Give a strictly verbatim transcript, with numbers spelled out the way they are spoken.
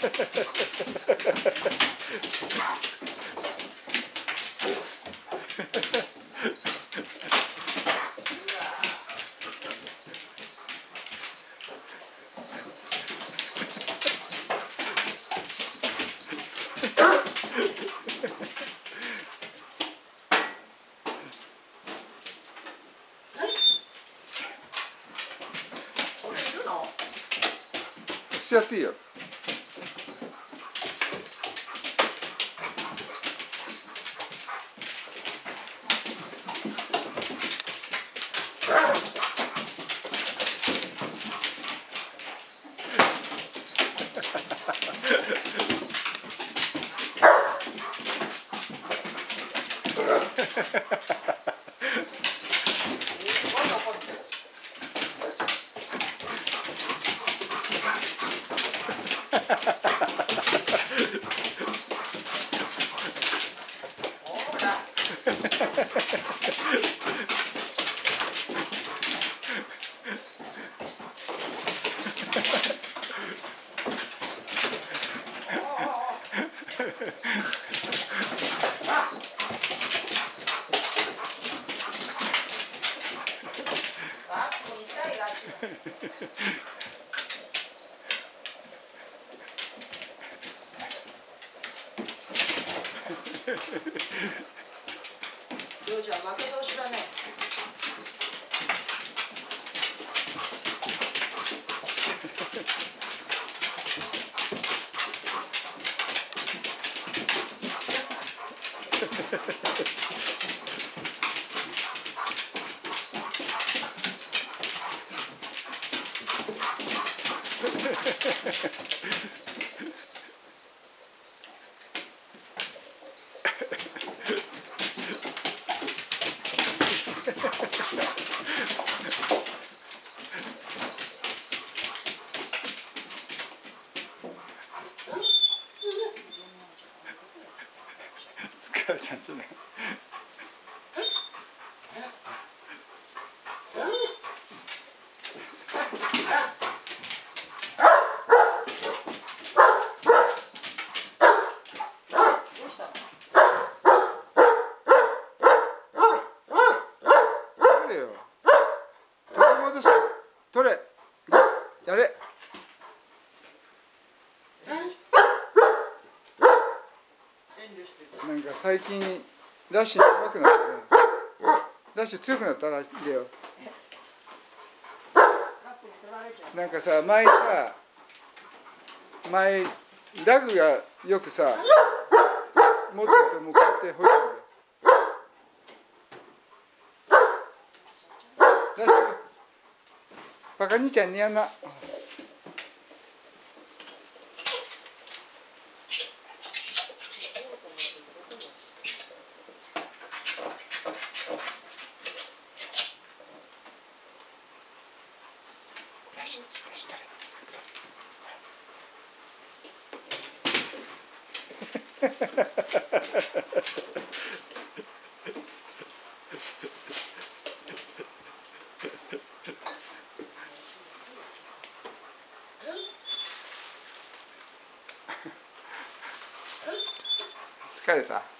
してやっていいよ。 領事は負け投手だね。 疲れたんじゃない。取れ、やれ。なんか最近ラッシュ上手くなったね。ラッシュ強くなったらしいよ。なんかさ、前さ、前ラグがよくさ、持ってるともうこうやってほいてるんだよ。ラッシュ、バカ兄ちゃんにやんな。疲れた。